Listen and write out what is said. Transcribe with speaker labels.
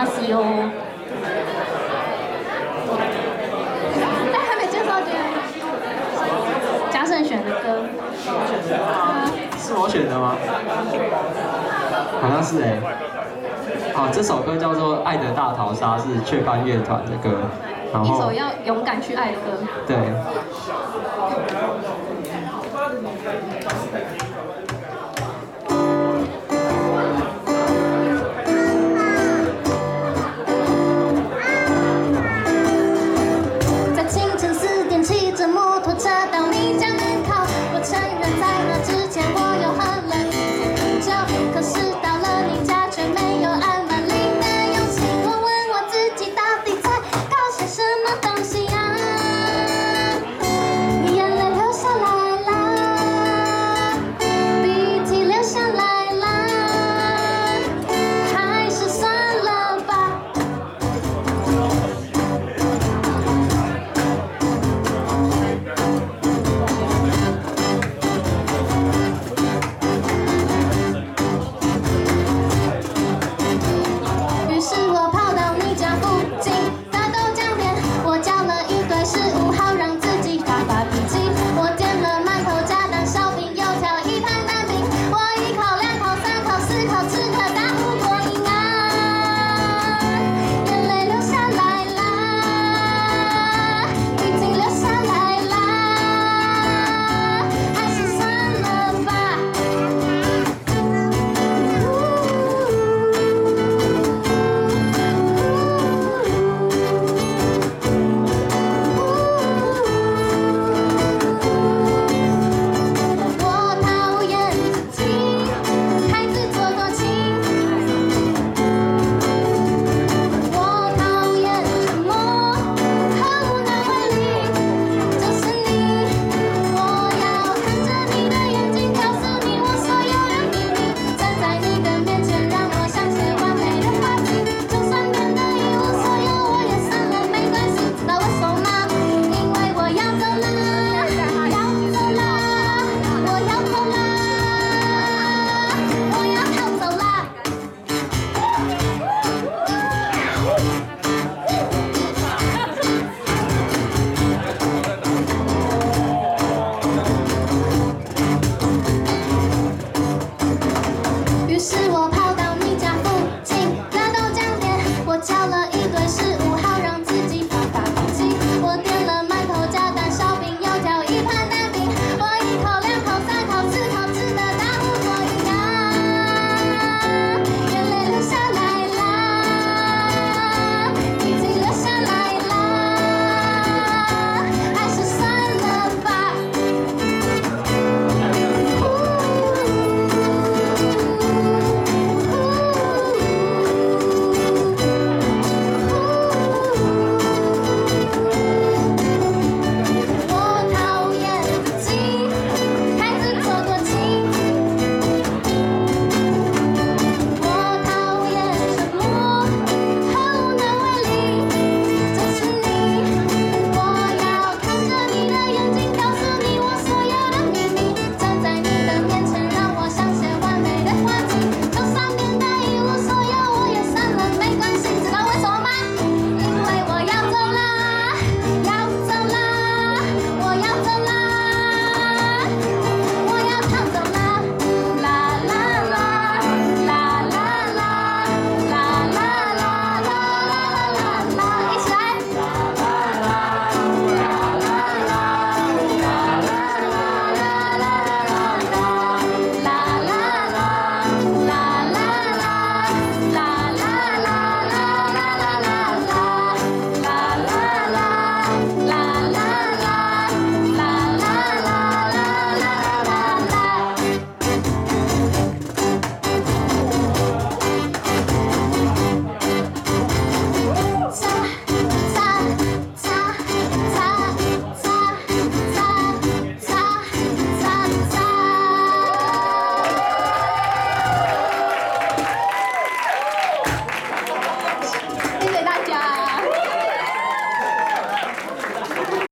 Speaker 1: 死哟！哎，还没介绍这个嘉盛选的歌。
Speaker 2: 是我选的吗？好像是哎。好，这首歌叫做《爱的大逃杀》，是雀斑乐团的歌。然后
Speaker 1: 一首要勇敢去爱的歌。
Speaker 2: 对。
Speaker 1: 在清晨4点骑着摩托车到你家门口，我承认在那之前我有喝了1天酒，可是到了你家却没有按门铃的勇气。我问我自己到底在搞些什么东西呀？眼泪流下来啦，鼻涕流下来啦，还是算了吧。于是我跑到你家附近的豆浆店，我叫了一堆食物，好让自己发脾气。我点了馒头、炸蛋、烧饼、油条、1盘蛋饼，我1口、2口、3口、4口吃得大不过瘾啊！眼泪流下来啦，鼻涕流下来啦，还是算了吧。我讨厌自己太自作多情，我讨厌沉默和无能为力。就是你，我要看着你的眼睛，告诉你我所有的秘密。站在你的面前，让我像写完美的花季，就算变得一无所有，我也算了，没关系。知道为什么吗？因为我要走啦，要走啦，我要走啦，我要逃走啦。于是我跑到你家附近的豆浆店，我叫了一堆食物。